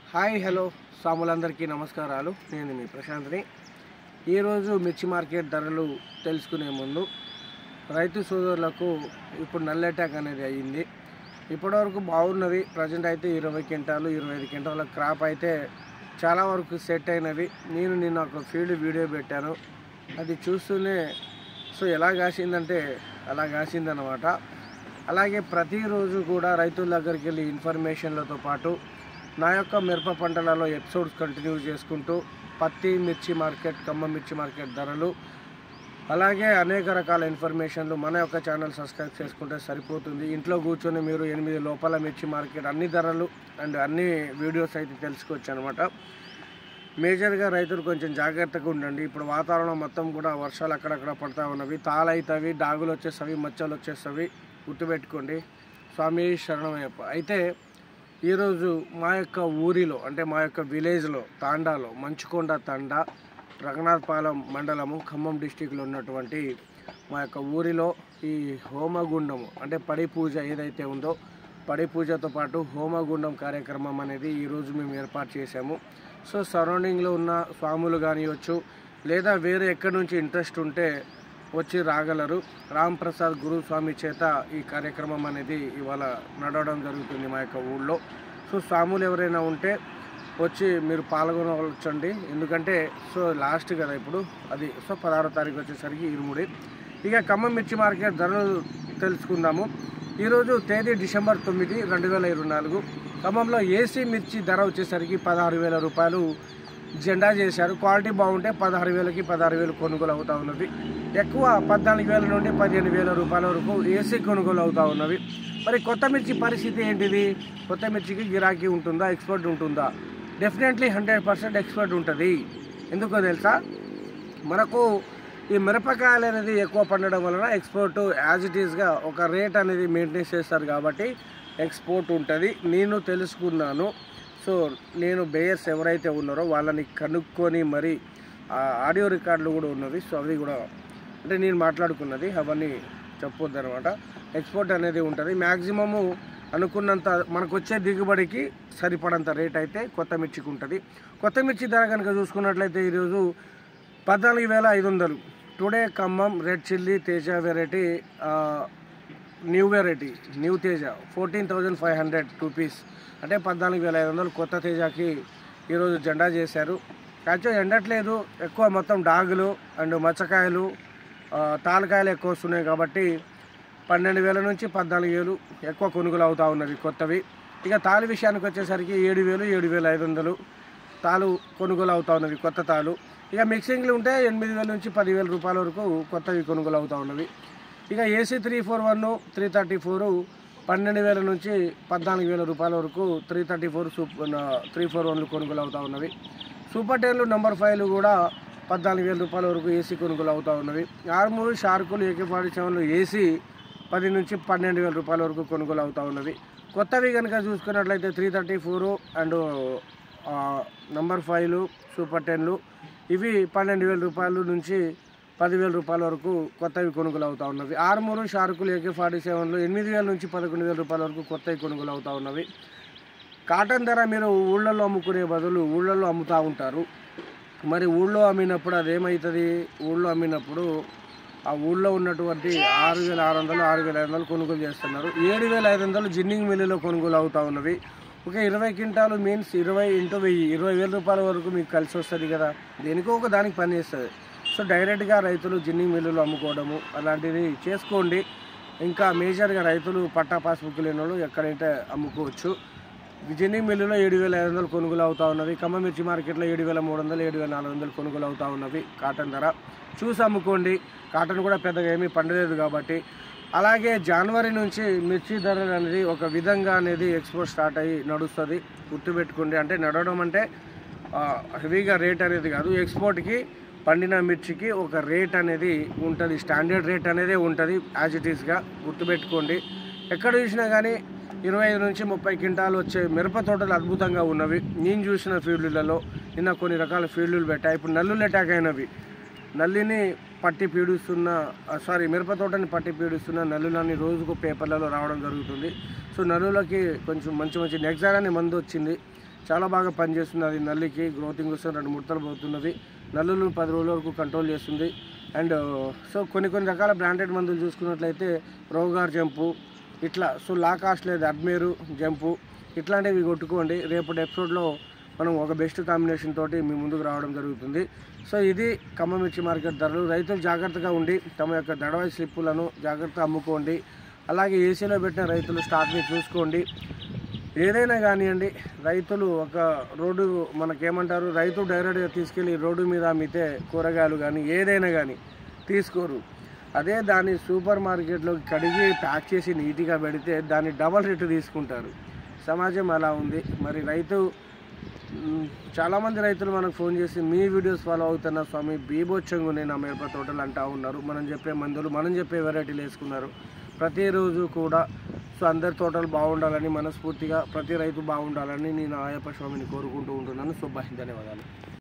Hi hello సాములందరికీ నమస్కారాలు. నేను మీ ప్రశాంత్ని. ఈరోజు మిర్చి మార్కెట్ ధరలు తెలుసుకునే ముందు రైతు సోదరులకు ఇప్పుడు నల్ల అటాక్ అనేది అయ్యింది. ఇప్పటివరకు బాగున్నది. ప్రజెంట్ అయితే 20 క్వింటాలు 25 క్వింటాల క్రాప్ అయితే చాలా వరకు సెట్ అయినది. నేను నిన్న ఒక ఫీల్డ్ వీడియో పెట్టాను, అది చూస్తూనే ఎలా కాసిందంటే అలా కాసిందనమాట. అలాగే ప్రతిరోజు కూడా రైతుల దగ్గరికి వెళ్ళి ఇన్ఫర్మేషన్లతో పాటు నా యొక్క మిరప పంటలలో ఎపిసోడ్స్ కంటిన్యూ చేసుకుంటూ పత్తి మిర్చి మార్కెట్, ఖమ్మం మిర్చి మార్కెట్ ధరలు, అలాగే అనేక రకాల ఇన్ఫర్మేషన్లు మన యొక్క ఛానల్ సబ్స్క్రైబ్ చేసుకుంటే సరిపోతుంది. ఇంట్లో కూర్చొని మీరు 8 లోపల మిర్చి మార్కెట్ అన్ని ధరలు అండ్ అన్ని వీడియోస్ అయితే తెలుసుకోవచ్చు అనమాట. మేజర్గా రైతులు కొంచెం జాగ్రత్తగా ఉండండి. ఇప్పుడు వాతావరణం మొత్తం కూడా వర్షాలు అక్కడక్కడ పడతా ఉన్నవి, తాళవుతావి, డాగులు వచ్చేస్తవి, మచ్చలు వచ్చేస్తవి. గుర్తుపెట్టుకోండి. స్వామి శరణమయ్యప్ప. అయితే ఈరోజు మా యొక్క ఊరిలో అంటే మా యొక్క విలేజ్లో తాండాలో మంచుకొండ తండా, రఘునాథపాలెం మండలము, ఖమ్మం డిస్టిక్లో ఉన్నటువంటి మా యొక్క ఊరిలో ఈ హోమగుండము అంటే పడి పూజ ఏదైతే ఉందో పడి పూజతో పాటు హోమగుండం కార్యక్రమం అనేది ఈరోజు మేము ఏర్పాటు చేశాము. సరౌండింగ్లో ఉన్న స్వాములు కానివచ్చు, లేదా వేరే ఎక్కడి నుంచి ఇంట్రెస్ట్ ఉంటే వచ్చి రాగలరు. రాంప్రసాద్ గురుస్వామి చేత ఈ కార్యక్రమం అనేది ఇవాళ నడవడం జరుగుతుంది మా యొక్క ఊళ్ళో. స్వాములు ఎవరైనా ఉంటే వచ్చి మీరు పాల్గొనవచ్చండి. ఎందుకంటే లాస్ట్ కదా ఇప్పుడు అది. 16వ తారీఖు వచ్చేసరికి ఇరుముడి. ఇక ఖమ్మం మిర్చి మార్కెట్ ధరలు తెలుసుకుందాము. ఈరోజు తేదీ డిసెంబర్ 9, 2024. ఖమ్మంలో ఏసీ మిర్చి ధర వచ్చేసరికి 16,000 రూపాయలు జెండా చేశారు. క్వాలిటీ బాగుంటే 16,000కి 16,000 కొనుగోలు అవుతూ ఉన్నది. ఎక్కువ 14,000 నుండి 15,000 రూపాయల వరకు ఏసీ కొనుగోలు అవుతూ ఉన్నవి. మరి కొత్త మిర్చి పరిస్థితి ఏంటిది? కొత్త మిర్చికి గిరాకీ ఉంటుందా, ఎక్స్పోర్ట్ ఉంటుందా? డెఫినెట్లీ 100% ఎక్స్పోర్ట్ ఉంటుంది. ఎందుకో తెలుసా? మనకు ఈ మిరపకాయలు అనేది ఎక్కువ పండడం వలన ఎక్స్పోర్ట్ యాజ్ ఇట్ ఈస్గా ఒక రేట్ అనేది మెయింటైన్ చేస్తారు కాబట్టి ఎక్స్పోర్ట్ ఉంటుంది. నేను తెలుసుకున్నాను. నేను బేయర్స్ ఎవరైతే ఉన్నారో వాళ్ళని కనుక్కొని మరి ఆడియో రికార్డులు కూడా ఉన్నవి. అవి కూడా అంటే నేను మాట్లాడుకున్నది అవన్నీ చెప్పొద్దు అనమాట. ఎక్స్పోర్ట్ అనేది ఉంటుంది. మ్యాక్సిమము అనుకున్నంత మనకు వచ్చే దిగుబడికి సరిపడంత రేట్ అయితే కొత్త మిర్చికి ఉంటుంది. కొత్త మిర్చి ధర కనుక చూసుకున్నట్లయితే ఈరోజు 14,500. Today Khammam red chilli Teja variety, new variety new Teja 14,500 rupees అంటే 14,500 కొత్త తేజాకి ఈరోజు జెండా చేశారు. యాక్చువల్ ఎండట్లేదు, ఎక్కువ మొత్తం డాగులు అండ్ మచ్చకాయలు, తాలకాయలు ఎక్కువ వస్తున్నాయి కాబట్టి 12,000 నుంచి 14,000 ఎక్కువ కొనుగోలు అవుతూ ఉన్నది కొత్తవి. ఇక తాలు విషయానికి వచ్చేసరికి 7,000, 7,500 తాలు కొనుగోలు అవుతూ ఉన్నవి కొత్త తాలు. ఇక మిక్సింగ్లు ఉంటే 8,000 నుంచి 10,000 రూపాయల వరకు కొత్తవి కొనుగోలు అవుతూ ఉన్నవి. ఇక ఏసీ 341, 334 12,000 నుంచి 14,000 రూపాయల వరకు 334 341 కొనుగోలు అవుతూ ఉన్నవి. సూపర్ 10లు నంబర్ 5లు కూడా 14,000 రూపాయల వరకు ఏసీ కొనుగోలు అవుతూ ఉన్నవి. ఆర్మూరు షార్కులు AK-47లు ఏసీ 10 నుంచి 12,000 రూపాయల వరకు కొనుగోలు అవుతూ ఉన్నవి. కొత్తవి కనుక చూసుకున్నట్లయితే 334 అండ్ నంబర్ 5లు సూపర్ 10లు ఇవి 12,000 రూపాయల నుంచి 10,000 రూపాయల వరకు కొత్తవి కొనుగోలు అవుతూ ఉన్నవి. ఆర్మూరు షార్కులు AK-47లు 8,000 నుంచి 11,000 రూపాయల వరకు కొత్తవి కొనుగోలు అవుతూ ఉన్నవి. కాటన్ ధర మీరు ఊళ్ళల్లో అమ్ముకునే బదులు ఊళ్ళల్లో అమ్ముతూ ఉంటారు. మరి ఊళ్ళో అమ్మినప్పుడు అదేమవుతుంది? ఊళ్ళో అమ్మినప్పుడు ఆ ఊళ్ళో ఉన్నటువంటి 6,600, 6,500 కొనుగోలు చేస్తున్నారు. 7,500 జిన్నింగ్ మిల్లులో కొనుగోలు అవుతూ ఉన్నవి. ఒక 20 క్వింటాలు మీన్స్ 20 × 1000 20,000 రూపాయల వరకు మీకు కలిసి వస్తుంది కదా. దేనికో ఒక దానికి పని చేస్తుంది. డైరెక్ట్గా రైతులు జిన్నింగ్ మిల్లులు అమ్ముకోవడము అలాంటివి చేసుకోండి. ఇంకా మేజర్గా రైతులు పట్టా పాస్బుక్ లేని వాళ్ళు ఎక్కడైతే అమ్ముకోవచ్చు. జిన్నింగ్ మిల్లులో 7,500 కొనుగోలు అవుతూ ఉన్నవి. ఖమ్మం మిర్చి మార్కెట్లో 7,300, 7,400 కొనుగోలు అవుతూ ఉన్నవి. కాటన్ ధర చూసి అమ్ముకోండి. కాటన్ కూడా పెద్దగా ఏమీ పండలేదు కాబట్టి. అలాగే జనవరి నుంచి మిర్చి ధర అనేది ఒక విధంగా అనేది ఎక్స్పోర్ట్ స్టార్ట్ అయ్యి నడుస్తుంది. గుర్తుపెట్టుకోండి. అంటే నడవడం అంటే హెవీగా రేట్ అనేది కాదు. ఎక్స్పోర్ట్కి పండిన మిర్చికి ఒక రేట్ అనేది ఉంటుంది, స్టాండర్డ్ రేట్ అనేది ఉంటుంది యాజ్ ఇట్ ఈస్గా. గుర్తుపెట్టుకోండి. ఎక్కడ చూసినా కానీ 25 నుంచి 30 క్వింటాలు వచ్చే మిరప తోటలు అద్భుతంగా ఉన్నవి. నేను చూసిన ఫీల్డ్లలో నిన్న కొన్ని రకాల ఫీల్డ్లు పెట్టాయి. ఇప్పుడు నల్లులు అటాక్ అయినవి. నల్లిని పట్టి పీడిస్తున్న మిరప తోటని పట్టి పీడిస్తున్న నల్లులన్నీ రోజుకు పేపర్లలో రావడం జరుగుతుంది. నల్లులకి కొంచెం మంచి నెక్సార్ అనే మందు వచ్చింది. చాలా బాగా పనిచేస్తుంది. అది నల్లికి గ్రోతింగ్ కోసం 2 ముడతలు పోతున్నది. నల్లులు 10 రోజుల వరకు కంట్రోల్ చేస్తుంది. అండ్ సో కొన్ని రకాల బ్రాండెడ్ మందులు చూసుకున్నట్లయితే రోగార్ జంపు ఇట్లా, సో లా కాస్ట్ లేదు అడ్మేరు జంపు ఇట్లాంటివి కొట్టుకోండి. రేపటి ఎపిసోడ్లో మనం ఒక బెస్ట్ కాంబినేషన్ తోటి మీ ముందుకు రావడం జరుగుతుంది. సో ఇది ఖమ్మం మిర్చి మార్కెట్ ధరలు. రైతులు జాగ్రత్తగా ఉండి తమ యొక్క దడవాయి స్లిప్పులను జాగ్రత్తగా అమ్ముకోండి. అలాగే ఏసీలో పెట్టిన రైతులు స్టాక్ని చూసుకోండి. ఏదైనా కానివ్వండి, రైతులు ఒక రోడ్డు మనకేమంటారు, రైతు డైరెక్ట్గా తీసుకెళ్ళి రోడ్డు మీద అమ్మితే కూరగాయలు కానీ ఏదైనా కానీ తీసుకోరు. అదే దాన్ని సూపర్ మార్కెట్లోకి కడిగి ప్యాక్ చేసి నీట్గా పెడితే దాన్ని డబల్ రేటు తీసుకుంటారు. సమాజం అలా ఉంది. మరి చాలామంది రైతులు మనకు ఫోన్ చేసి మీ వీడియోస్ ఫాలో అవుతున్న స్వామి బీభోత్సంగా నా మిరప తోటలు అంటూ ఉన్నారు. మనం చెప్పే మందులు మనం చెప్పే వెరైటీలు వేసుకున్నారు ప్రతిరోజు కూడా. సో అందరి తోటలు బాగుండాలని మనస్ఫూర్తిగా ప్రతి రైతు బాగుండాలని నేను అయ్యప్ప స్వామిని కోరుకుంటూ ఉంటున్నాను. సో ధన్యవాదాలు.